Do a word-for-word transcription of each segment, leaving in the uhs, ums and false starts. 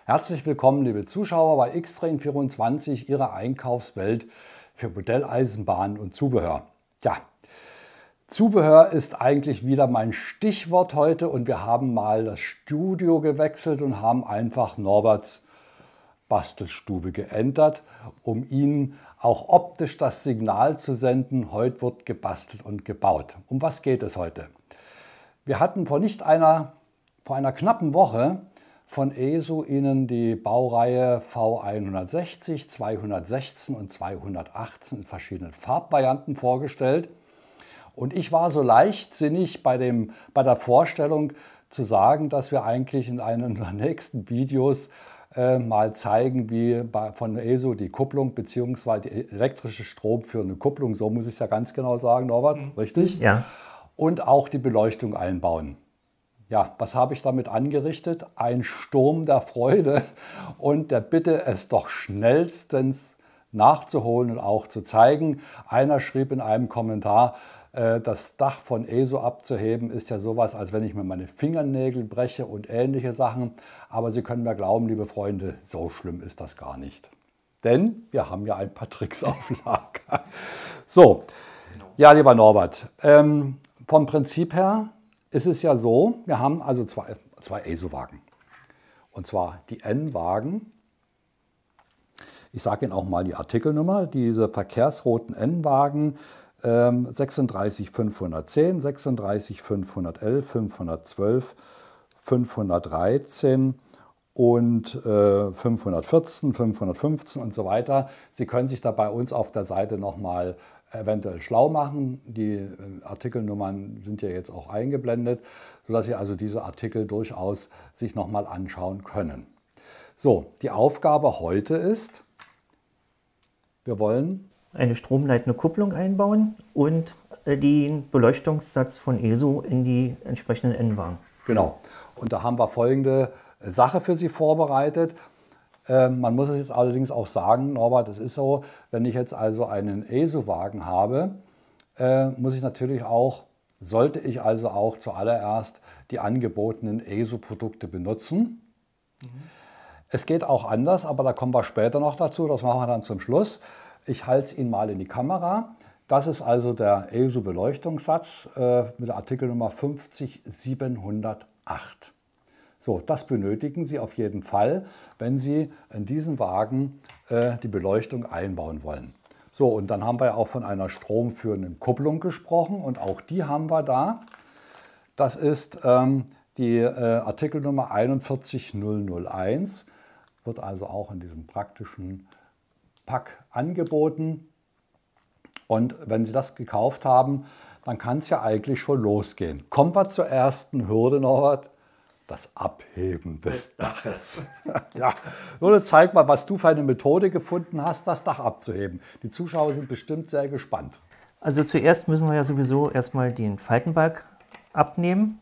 Herzlich willkommen, liebe Zuschauer, bei X-Train vierundzwanzig, Ihrer Einkaufswelt für Modelleisenbahnen und Zubehör. Ja, Zubehör ist eigentlich wieder mein Stichwort heute und wir haben mal das Studio gewechselt und haben einfach Norberts Bastelstube geändert, um Ihnen auch optisch das Signal zu senden, heute wird gebastelt und gebaut. Um was geht es heute? Wir hatten vor nicht einer, vor einer knappen Woche von E S O Ihnen die Baureihe V hundertsechzig, zweihundertsechzehn und zweihundertachtzehn in verschiedenen Farbvarianten vorgestellt. Und ich war so leichtsinnig bei, dem, bei der Vorstellung zu sagen, dass wir eigentlich in einem unserer nächsten Videos äh, mal zeigen, wie bei, von E S O die Kupplung bzw. die elektrische stromführende Kupplung, so muss ich es ja ganz genau sagen, Norbert, mhm. richtig? Ja. Und auch die Beleuchtung einbauen. Ja, was habe ich damit angerichtet? Ein Sturm der Freude und der Bitte, es doch schnellstens nachzuholen und auch zu zeigen. Einer schrieb in einem Kommentar, äh, das Dach von E S O abzuheben ist ja sowas, als wenn ich mir meine Fingernägel breche und ähnliche Sachen. Aber Sie können mir glauben, liebe Freunde, so schlimm ist das gar nicht. Denn wir haben ja ein paar Tricks auf Lager. So, ja, lieber Norbert, ähm, vom Prinzip her ist es ja so, wir haben also zwei, zwei E S O-Wagen. Und zwar die N-Wagen. Ich sage Ihnen auch mal die Artikelnummer. Diese verkehrsroten N-Wagen ähm, sechsunddreißig fünfhundertzehn, sechsunddreißig fünfhundertelf, fünfhundertzwölf, fünfhundertdreizehn und äh, fünfhundertvierzehn, fünfhundertfünfzehn und so weiter. Sie können sich da bei uns auf der Seite nochmal eventuell schlau machen. Die Artikelnummern sind ja jetzt auch eingeblendet, sodass Sie also diese Artikel durchaus sich nochmal anschauen können. So, die Aufgabe heute ist, wir wollen eine stromleitende Kupplung einbauen und den Beleuchtungssatz von E S O in die entsprechenden N-Wagen. Genau. Und da haben wir folgende Sache für Sie vorbereitet. Man muss es jetzt allerdings auch sagen, Norbert, es ist so, wenn ich jetzt also einen E S O-Wagen habe, äh, muss ich natürlich auch, sollte ich also auch zuallererst die angebotenen E S O-Produkte benutzen. Mhm. Es geht auch anders, aber da kommen wir später noch dazu, das machen wir dann zum Schluss. Ich halte es Ihnen mal in die Kamera. Das ist also der E S O-Beleuchtungssatz äh, mit der Artikelnummer fünfzig siebenhundertacht. So, das benötigen Sie auf jeden Fall, wenn Sie in diesen Wagen äh, die Beleuchtung einbauen wollen. So, und dann haben wir ja auch von einer stromführenden Kupplung gesprochen und auch die haben wir da. Das ist ähm, die äh, Artikelnummer einundvierzig nullhunderteins, wird also auch in diesem praktischen Pack angeboten. Und wenn Sie das gekauft haben, dann kann es ja eigentlich schon losgehen. Kommen wir zur ersten Hürde, Norbert. Das Abheben des Daches. Ja, nur zeig mal, was du für eine Methode gefunden hast, das Dach abzuheben. Die Zuschauer sind bestimmt sehr gespannt. Also zuerst müssen wir ja sowieso erstmal den Faltenbalg abnehmen.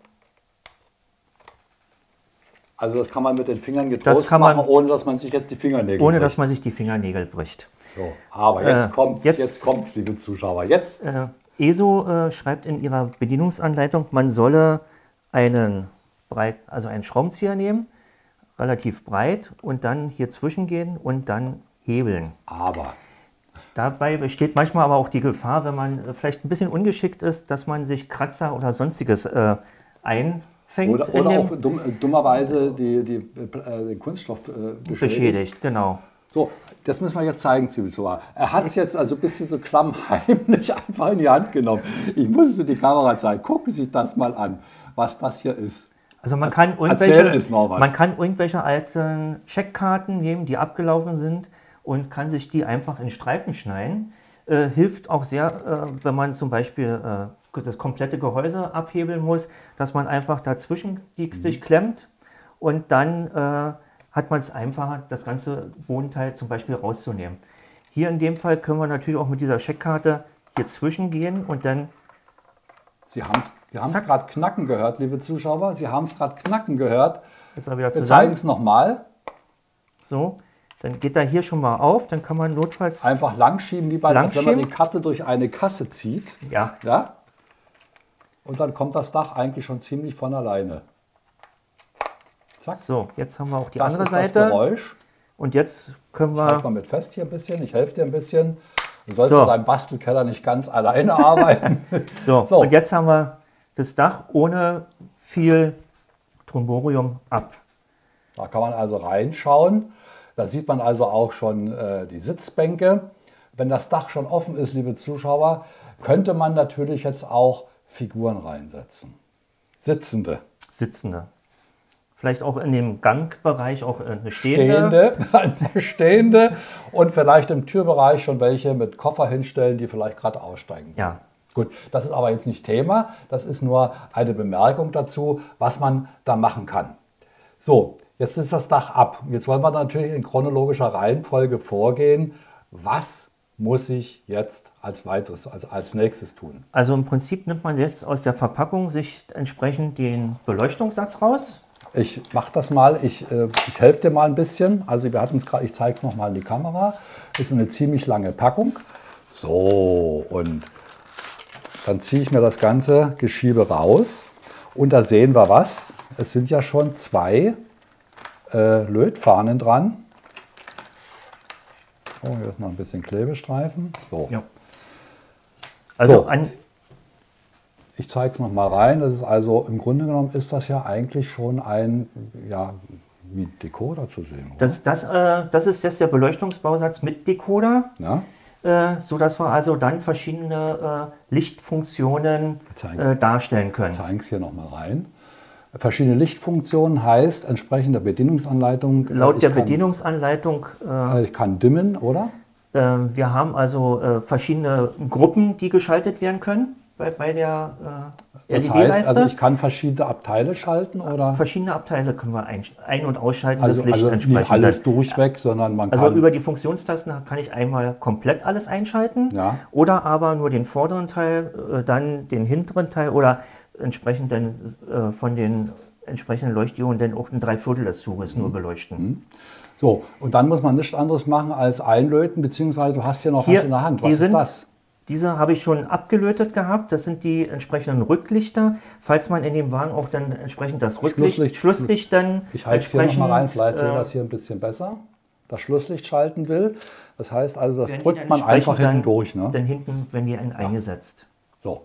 Also das kann man mit den Fingern getrost machen, ohne dass man sich jetzt die Fingernägel Ohne bricht. dass man sich die Fingernägel bricht. So, aber jetzt äh, kommt's, jetzt, jetzt kommt's, liebe Zuschauer. Jetzt. Äh, E S O äh, schreibt in ihrer Bedienungsanleitung, man solle einen breit, also einen Schraubenzieher nehmen, relativ breit und dann hier zwischen gehen und dann hebeln. Aber dabei besteht manchmal aber auch die Gefahr, wenn man vielleicht ein bisschen ungeschickt ist, dass man sich Kratzer oder sonstiges äh, einfängt. Oder, oder auch dumm, dummerweise die, die, äh, den Kunststoff äh, beschädigt. beschädigt. Genau. So, das müssen wir jetzt zeigen, Zuschauer. Er hat es jetzt also ein bisschen so klammheimlich einfach in die Hand genommen. Ich muss es in die Kamera zeigen. Gucken Sie sich das mal an, was das hier ist. Also man kann, es, man kann irgendwelche alten Scheckkarten nehmen, die abgelaufen sind und kann sich die einfach in Streifen schneiden. Äh, hilft auch sehr, äh, wenn man zum Beispiel äh, das komplette Gehäuse abhebeln muss, dass man einfach dazwischen die, mhm. sich klemmt und dann äh, hat man es einfacher, das ganze Bodenteil zum Beispiel rauszunehmen. Hier in dem Fall können wir natürlich auch mit dieser Scheckkarte hier zwischen gehen und dann... Sie haben es Wir haben es gerade knacken gehört, liebe Zuschauer. Sie haben es gerade knacken gehört. Jetzt mal wieder Wir zeigen es nochmal. So, dann geht er hier schon mal auf. Dann kann man notfalls einfach langschieben, wie bei, als wenn man die Karte durch eine Kasse zieht. Ja. Ja. Und dann kommt das Dach eigentlich schon ziemlich von alleine. Zack. So, jetzt haben wir auch die Das andere ist Seite. das Geräusch. Und jetzt können Ich halte wir. mal mit fest hier ein bisschen. Ich helfe dir ein bisschen. Du sollst So. in deinem Bastelkeller nicht ganz alleine arbeiten. So, So. und jetzt haben wir das Dach ohne viel Tromborium ab. Da kann man also reinschauen. Da sieht man also auch schon äh, die Sitzbänke. Wenn das Dach schon offen ist, liebe Zuschauer, könnte man natürlich jetzt auch Figuren reinsetzen. Sitzende. Sitzende. Vielleicht auch in dem Gangbereich auch eine stehende. Stehende, eine stehende und vielleicht im Türbereich schon welche mit Koffer hinstellen, die vielleicht gerade aussteigen. Ja. Gut, das ist aber jetzt nicht Thema. Das ist nur eine Bemerkung dazu, was man da machen kann. So, jetzt ist das Dach ab. Jetzt wollen wir natürlich in chronologischer Reihenfolge vorgehen. Was muss ich jetzt als weiteres, als, als nächstes tun? Also im Prinzip nimmt man jetzt aus der Verpackung sich entsprechend den Beleuchtungssatz raus. Ich mache das mal, ich, äh, ich helfe dir mal ein bisschen. Also wir hatten es gerade, ich zeige es nochmal in die Kamera. Das ist eine ziemlich lange Packung. So, und dann ziehe ich mir das ganze Geschiebe raus. Und da sehen wir was. Es sind ja schon zwei äh, Lötfahnen dran. Oh, hier ist noch ein bisschen Klebestreifen. So. Ja. Also So. an, Ich zeige es nochmal rein. Das ist also, im Grunde genommen ist das ja eigentlich schon ein, ja, wie Decoder zu sehen. Oder? das, das, äh, das ist jetzt der Beleuchtungsbausatz mit Decoder, Ja? äh, sodass wir also dann verschiedene äh, Lichtfunktionen äh, darstellen können. Ich zeige es hier nochmal rein. Verschiedene Lichtfunktionen heißt entsprechende Bedienungsanleitung. Laut ich der kann, Bedienungsanleitung, äh, Ich kann dimmen, oder? äh, wir haben also äh, verschiedene Gruppen, die geschaltet werden können bei, bei der äh, Das heißt, L E D-Leiste. also ich kann verschiedene Abteile schalten, oder? Verschiedene Abteile können wir ein-, ein- und ausschalten, Also, das Licht also entsprechend. nicht alles durchweg, sondern man Also kann... über die Funktionstasten kann ich einmal komplett alles einschalten, Ja. oder aber nur den vorderen Teil, äh, dann den hinteren Teil oder entsprechend dann äh, von den entsprechenden Leuchtdioden dann auch ein Dreiviertel des Zuges nur beleuchten. So, und dann muss man nichts anderes machen als einlöten, beziehungsweise du hast hier noch Hier, was in der Hand. die Was ist sind- das? Diese habe ich schon abgelötet gehabt. Das sind die entsprechenden Rücklichter. Falls man in dem Wagen auch dann entsprechend das Rücklicht, Schlusslicht- Schlusslicht dann Ich halte es hier entsprechend, nochmal rein, vielleicht sehen wir äh, das hier ein bisschen besser. Das Schlusslicht schalten will. Das heißt also, das werden die drückt dann man einfach entsprechend hinten dann, durch. Ne? Dann hinten, wenn die einen eingesetzt. So.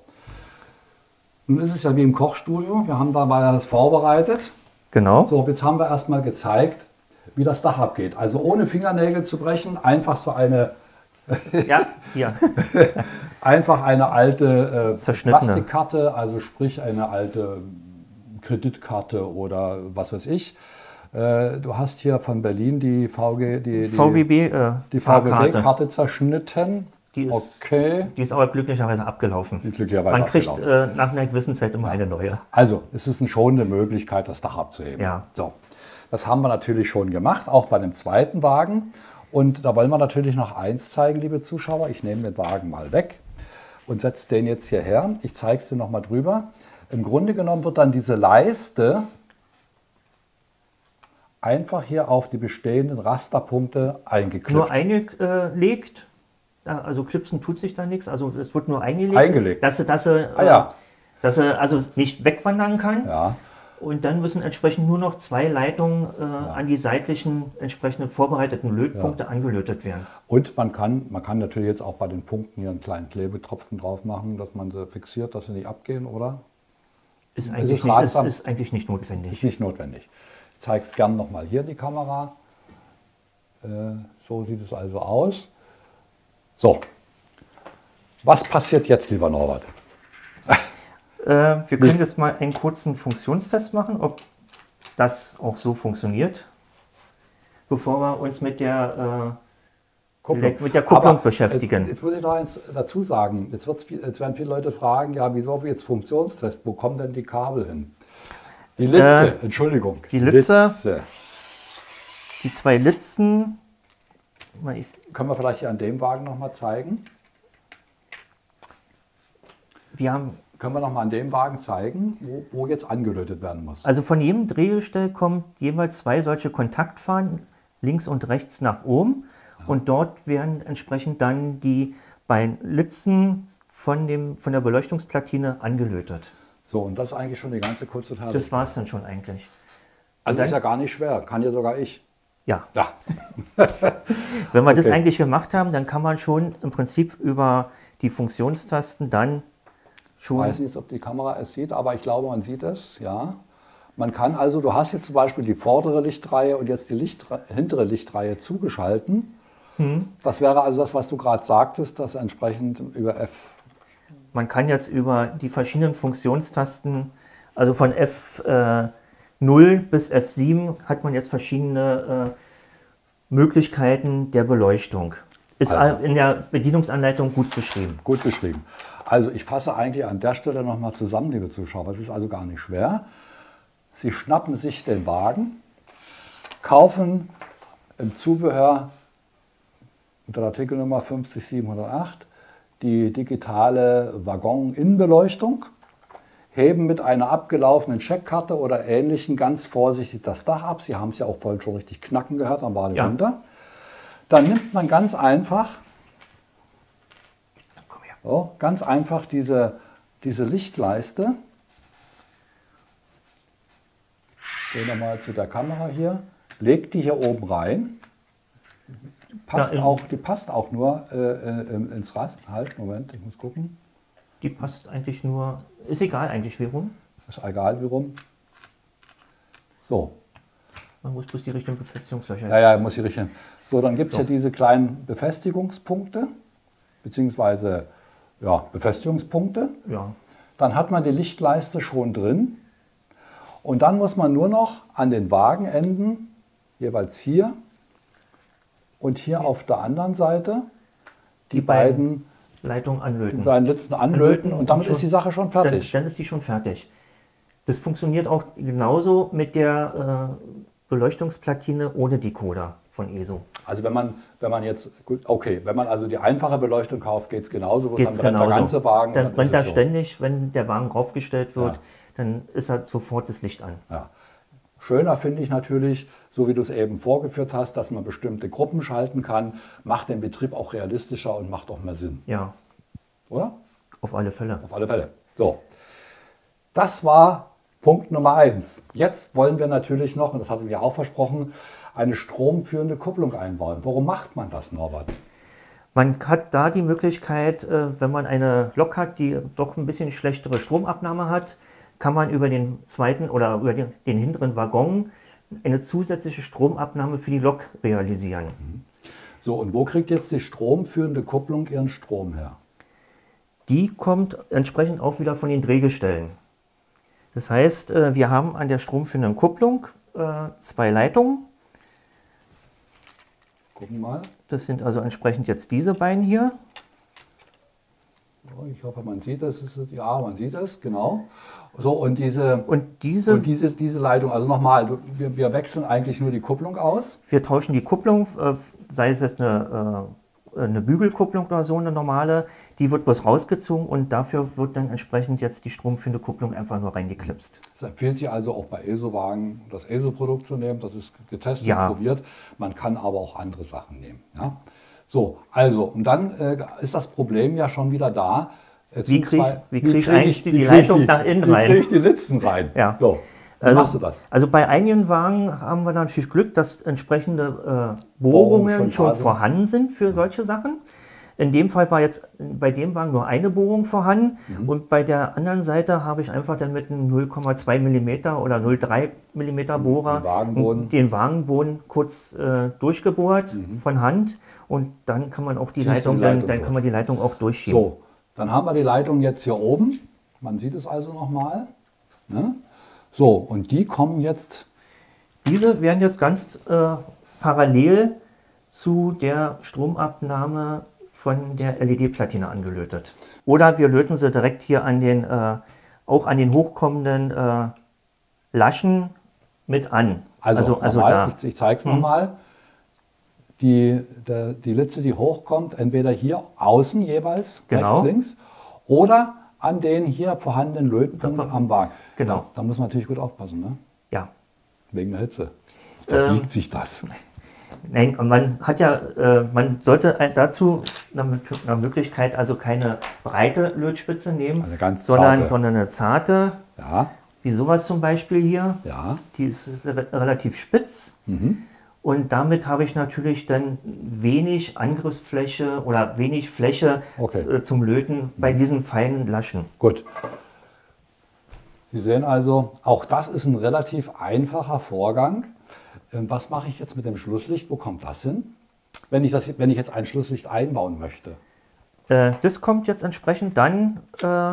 Nun ist es ja wie im Kochstudio. Wir haben dabei das vorbereitet. Genau. So, jetzt haben wir erstmal gezeigt, wie das Dach abgeht. Also ohne Fingernägel zu brechen, einfach so eine, Ja, hier. einfach eine alte äh, Zerschnittene. Plastikkarte, also sprich eine alte Kreditkarte oder was weiß ich. Äh, du hast hier von Berlin die V G, die, die, V B B, äh, die Fahrkarte. V B B-Karte zerschnitten. Die ist, Okay. die ist aber glücklicherweise abgelaufen. Die ist glücklicherweise Man kriegt abgelaufen. äh, nach einer gewissen Zeit immer eine neue. Also, es ist eine schonende Möglichkeit, das Dach abzuheben. Ja. So, das haben wir natürlich schon gemacht, auch bei dem zweiten Wagen. Und da wollen wir natürlich noch eins zeigen, liebe Zuschauer. Ich nehme den Wagen mal weg und setze den jetzt hierher. Ich zeige es dir noch mal drüber. Im Grunde genommen wird dann diese Leiste einfach hier auf die bestehenden Rasterpunkte eingeklippt. Nur eingelegt, also klipsen tut sich da nichts, also es wird nur eingelegt, Eingelegt. dass sie, dass sie, Ah, ja. dass sie also nicht wegwandern kann. Ja. Und dann müssen entsprechend nur noch zwei Leitungen äh, an die seitlichen entsprechenden vorbereiteten Lötpunkte Ja. angelötet werden. Und man kann, man kann natürlich jetzt auch bei den Punkten hier einen kleinen Klebetropfen drauf machen, dass man sie fixiert, dass sie nicht abgehen, oder? Ist es eigentlich, nicht, ist, ratsam? ist eigentlich nicht notwendig. Ist nicht notwendig. Ich zeige es gerne nochmal hier in die Kamera. Äh, so sieht es also aus. So, was passiert jetzt, lieber Norbert? Äh, wir können jetzt mal einen kurzen Funktionstest machen, ob das auch so funktioniert, bevor wir uns mit der, äh, mit der Kupplung Aber, beschäftigen. Jetzt, jetzt muss ich noch eins dazu sagen. Jetzt, wird's, jetzt werden viele Leute fragen, ja, wieso jetzt Funktionstest? Wo kommen denn die Kabel hin? Die Litze, Äh, Entschuldigung. die Litze. Die zwei Litzen, mal ich- Können wir vielleicht hier an dem Wagen nochmal zeigen? wir haben Können wir nochmal an dem Wagen zeigen, wo, wo jetzt angelötet werden muss? also von jedem Drehgestell kommen jeweils zwei solche Kontaktfahnen links und rechts nach oben und dort werden entsprechend dann die beiden Litzen von, dem, von der Beleuchtungsplatine angelötet. So, und das ist eigentlich schon die ganze kurze Teil. Das war es dann schon eigentlich. Also ist ja gar nicht schwer, kann ja sogar ich. Ja. Ja. Wenn wir Okay. das eigentlich gemacht haben, dann kann man schon im Prinzip über die Funktionstasten dann Ich schon... weiß nicht, ob die Kamera es sieht, aber ich glaube, man sieht es, ja. Man kann also, du hast jetzt zum Beispiel die vordere Lichtreihe und jetzt die Lichtre hintere Lichtreihe zugeschalten. Hm. Das wäre also das, was du gerade sagtest, das entsprechend über F. Man kann jetzt über die verschiedenen Funktionstasten, also von F null bis F sieben, hat man jetzt verschiedene äh, Möglichkeiten der Beleuchtung. Ist Also. in der Bedienungsanleitung gut beschrieben. Gut beschrieben. Also ich fasse eigentlich an der Stelle nochmal zusammen, liebe Zuschauer. Es ist also gar nicht schwer. Sie schnappen sich den Wagen, kaufen im Zubehör unter der Artikelnummer fünf siebenhundertacht die digitale Waggon-Innenbeleuchtung, heben mit einer abgelaufenen Scheckkarte oder Ähnlichem ganz vorsichtig das Dach ab. Sie haben es ja auch vorhin schon richtig knacken gehört, dann war es Ja. runter. Dann nimmt man ganz einfach, Komm her. so, ganz einfach diese, diese Lichtleiste. Gehen wir mal zu der Kamera hier. Legt die hier oben rein. Passt Ja, in- auch, die passt auch nur äh, äh, ins Rast. Halt, Moment, ich muss gucken. Die passt eigentlich nur, ist egal eigentlich wie rum. Ist egal wie rum. So, Man muss bloß die richtigen Befestigungslöcher ja, ja, muss ich richten. So, dann gibt es So. hier diese kleinen Befestigungspunkte, beziehungsweise ja, Befestigungspunkte. Ja. Dann hat man die Lichtleiste schon drin. Und dann muss man nur noch an den Wagenenden, jeweils hier und hier auf der anderen Seite, die, Die beiden beiden, Leitung die anlöten. beiden Litzen anlöten und damit schon- ist die Sache schon Dann, fertig. dann ist die schon fertig. Das funktioniert auch genauso mit der äh, Beleuchtungsplatine ohne Decoder von E S O. Also wenn man, wenn man jetzt, gut, okay, wenn man also die einfache Beleuchtung kauft, geht es genauso, wo Geht's dann brennt der genauso. ganze Wagen. Dann und brennt ist da es so. ständig, wenn der Wagen draufgestellt wird, Ja. dann ist halt sofort das Licht an. Ja. Schöner finde ich natürlich, so wie du es eben vorgeführt hast, dass man bestimmte Gruppen schalten kann, macht den Betrieb auch realistischer und macht auch mehr Sinn, Ja, oder? auf alle Fälle. Auf alle Fälle. So, das war Punkt Nummer eins. Jetzt wollen wir natürlich noch, und das hatten wir auch versprochen, eine stromführende Kupplung einbauen. Warum macht man das, Norbert? Man hat da die Möglichkeit, äh, wenn man eine Lok hat, die doch ein bisschen schlechtere Stromabnahme hat, kann man über den zweiten oder über den, den hinteren Waggon eine zusätzliche Stromabnahme für die Lok realisieren. So, und wo kriegt jetzt die stromführende Kupplung ihren Strom her? Die kommt entsprechend auch wieder von den Drehgestellen. Das heißt, äh, wir haben an der stromführenden Kupplung äh, zwei Leitungen. Gucken mal. Das sind also entsprechend jetzt diese beiden hier. So, ich hoffe, man sieht das. Ist es- Ja, man sieht es, genau. So, und diese, Und diese, und diese, diese Leitung, also nochmal, du- wir, wir wechseln eigentlich nur die Kupplung aus. wir tauschen die Kupplung, äh, sei es jetzt eine, äh, eine Bügelkupplung oder so, eine normale, die wird bloß rausgezogen und dafür wird dann entsprechend jetzt die stromführende Kupplung einfach nur reingeklipst. Es empfiehlt sich also auch bei E S O-Wagen das E S O-Produkt zu nehmen. Das ist getestet Ja. und probiert. Man kann aber auch andere Sachen nehmen. Ja? So, also, und dann äh, ist das Problem ja schon wieder da. Jetzt Wie sind krieg- zwei- wie krieg ich eigentlich die wie krieg Leitung die- nach innen wie rein? krieg ich die Litzen rein? Ja. So, wie Also- machst du das? Also bei einigen Wagen haben wir natürlich Glück, dass entsprechende äh, Bohrungen Bohrungen schon schon, da sind. vorhanden sind für solche Sachen. In dem Fall war jetzt bei dem Wagen nur eine Bohrung vorhanden Mhm. und bei der anderen Seite habe ich einfach dann mit einem null Komma zwei Millimeter oder null Komma drei Millimeter Bohrer Den Wagenboden. den Wagenboden kurz äh, durchgebohrt von Hand und dann kann man auch die Ziehst du Leitung, die dann, Leitung dann durch. kann man die Leitung auch durchschieben. So, dann haben wir die Leitung jetzt hier oben. Man sieht es also nochmal. Ne? So, und die kommen jetzt, Diese werden jetzt ganz äh, parallel zu der Stromabnahme von der L E D-Platine angelötet. Oder wir löten sie direkt hier an den, äh, auch an den hochkommenden äh, Laschen mit an. also, also nochmal, da. ich, ich zeige es nochmal. Die, der, die Litze, die hochkommt, entweder hier außen jeweils, Genau. rechts, links, oder an den hier vorhandenen Lötpunkten am Wagen. Genau. Da, da muss man natürlich gut aufpassen, ne? Ja. Wegen der Hitze. Da Ähm, biegt sich das. Nein, und man hat ja, äh, man sollte ein- dazu nach nach Möglichkeit also keine breite Lötspitze nehmen, Eine ganz sondern, zarte. sondern eine zarte. Ja, wie sowas zum Beispiel hier. Ja. Die ist re relativ spitz. Mhm. Und damit habe ich natürlich dann wenig Angriffsfläche oder wenig Fläche Okay. äh, zum Löten bei diesen feinen Laschen. Gut. Sie sehen also, auch das ist ein relativ einfacher Vorgang. Ähm, Was mache ich jetzt mit dem Schlusslicht? Wo kommt das hin? Wenn ich, das, wenn ich jetzt ein Schlusslicht einbauen möchte. Äh, das kommt jetzt entsprechend dann, äh,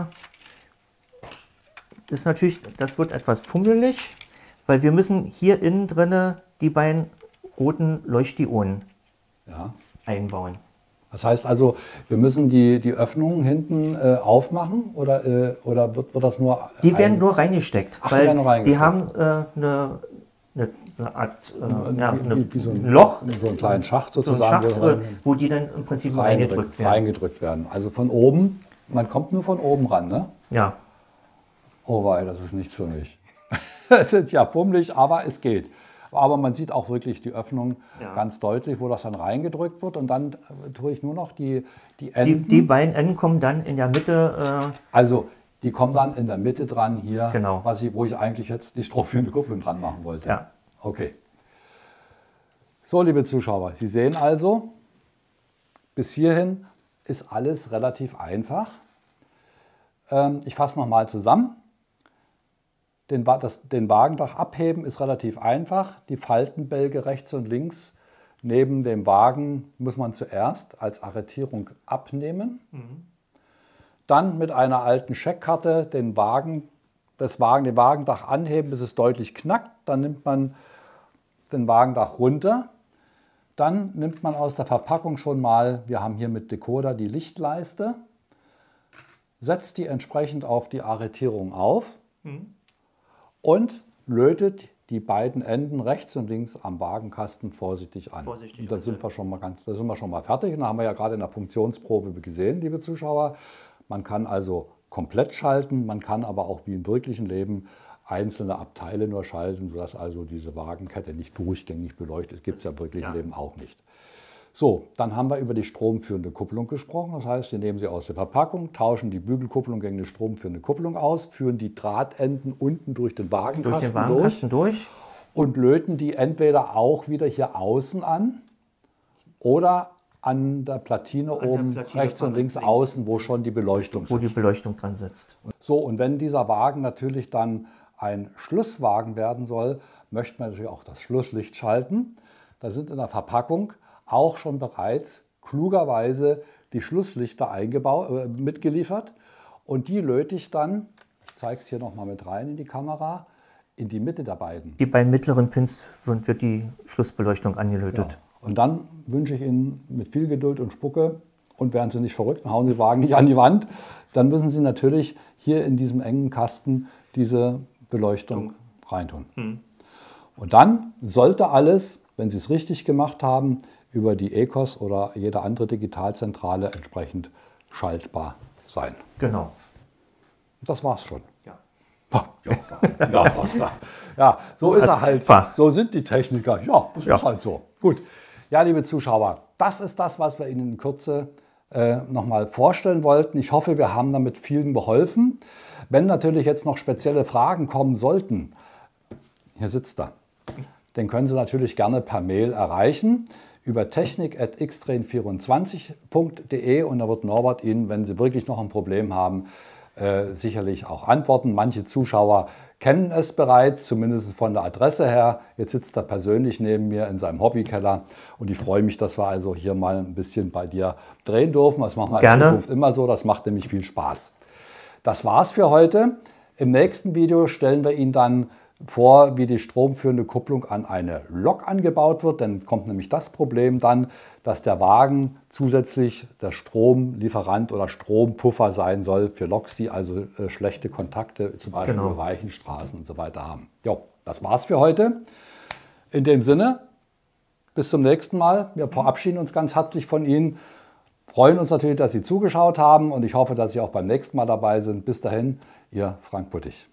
ist natürlich, das wird etwas fummelig, weil wir müssen hier innen drinne die beiden roten Leuchtdioden Ja. einbauen. Das heißt also, wir müssen die, die Öffnungen hinten äh, aufmachen oder, äh, oder wird, wird das nur... Die werden ein- nur reingesteckt, Ach, die weil werden nur reingesteckt. die haben äh, eine, eine, so eine Art äh, ja, wie, eine, wie, wie so ein ein Loch, So einen kleinen Schacht so ein sozusagen. Schacht, wo äh, sie wo die dann im Prinzip nur reingedrückt, reingedrückt werden. reingedrückt werden. Also von oben, man kommt nur von oben ran, ne? Ja, Oh wei, das ist nichts für mich. Es sind ja fummelig, aber es geht. Aber man sieht auch wirklich die Öffnung Ja. ganz deutlich, wo das dann reingedrückt wird. Und dann äh, tue ich nur noch die, die die, Enden. die beiden Enden kommen dann in der Mitte, äh, Also die kommen dann in der Mitte dran hier, Genau. was ich, wo ich eigentlich jetzt die stromführende Kupplung dran machen wollte. Ja. Okay. So, liebe Zuschauer, Sie sehen also, bis hierhin ist alles relativ einfach. Ähm, ich fasse nochmal zusammen. Den, Wa- das, den Wagendach abheben ist relativ einfach. Die Faltenbälge rechts und links neben dem Wagen muss man zuerst als Arretierung abnehmen. Dann mit einer alten Scheckkarte den Wagen, das Wagen, den Wagendach anheben, bis es deutlich knackt. Dann nimmt man den Wagendach runter. Dann nimmt man aus der Verpackung schon mal, wir haben hier mit Decoder die Lichtleiste, setzt die entsprechend auf die Arretierung auf und lötet die beiden Enden rechts und links am Wagenkasten vorsichtig an. Vorsichtig und da sind wir schon mal ganz, da sind wir schon mal fertig. Und da haben wir ja gerade in der Funktionsprobe gesehen, liebe Zuschauer. Man kann also komplett schalten, man kann aber auch wie im wirklichen Leben einzelne Abteile nur schalten, sodass also diese Wagenkette nicht durchgängig beleuchtet. Gibt es ja im wirklichen Ja. Leben auch nicht. So, dann haben wir über die stromführende Kupplung gesprochen. Das heißt, Sie nehmen sie aus der Verpackung, tauschen die Bügelkupplung gegen eine stromführende Kupplung aus, führen die Drahtenden unten durch den Wagenkasten durch den durch, Wagenkasten durch. und löten die entweder auch wieder hier außen an oder an der Platine der oben Platine rechts und vorne links links. außen, wo schon die Beleuchtung Wo die sitzt. Beleuchtung dran sitzt. So, und wenn dieser Wagen natürlich dann ein Schlusswagen werden soll, möchte man natürlich auch das Schlusslicht schalten. Da sind in der Verpackung auch schon bereits klugerweise die Schlusslichter eingebaut, äh, mitgeliefert. Und die löte ich dann, ich zeige es hier nochmal mit rein in die Kamera, in die Mitte der beiden. Die beiden mittleren Pins wird, wird die Schlussbeleuchtung angelötet. Ja. Und dann wünsche ich Ihnen mit viel Geduld und Spucke, und werden Sie nicht verrückt, hauen Sie den Wagen nicht an die Wand, dann müssen Sie natürlich hier in diesem engen Kasten diese Beleuchtung reintun. Hm. Und dann sollte alles, wenn Sie es richtig gemacht haben, über die E C O S oder jede andere Digitalzentrale entsprechend schaltbar sein. Genau. Das war's schon. Ja. Ja, ja, sagt er. Ja, so ist er halt. Fast. So sind die Techniker. Ja, das Ja. ist halt so. Gut. Ja, liebe Zuschauer, das ist das, was wir Ihnen in Kürze äh, nochmal vorstellen wollten. Ich hoffe, wir haben damit vielen geholfen. Wenn natürlich jetzt noch spezielle Fragen kommen sollten, hier sitzt er, den können Sie natürlich gerne per Mail erreichen über technik at x train vierundzwanzig punkt de und da wird Norbert Ihnen, wenn Sie wirklich noch ein Problem haben, äh, sicherlich auch antworten. Manche Zuschauer kennen es bereits, zumindest von der Adresse her. Jetzt sitzt er persönlich neben mir in seinem Hobbykeller und ich freue mich, dass wir also hier mal ein bisschen bei dir drehen dürfen. Das machen wir Gerne. in Zukunft immer so, das macht nämlich viel Spaß. Das war's für heute. Im nächsten Video stellen wir Ihnen dann vor, wie die stromführende Kupplung an eine Lok angebaut wird. Dann kommt nämlich das Problem dann, dass der Wagen zusätzlich der Stromlieferant oder Strompuffer sein soll für Loks, die also äh, schlechte Kontakte zum Beispiel Genau. über weichen Straßen und so weiter haben. Jo, das war's für heute. In dem Sinne, bis zum nächsten Mal. Wir verabschieden uns ganz herzlich von Ihnen. Freuen uns natürlich, dass Sie zugeschaut haben und ich hoffe, dass Sie auch beim nächsten Mal dabei sind. Bis dahin, Ihr Frank Buttig.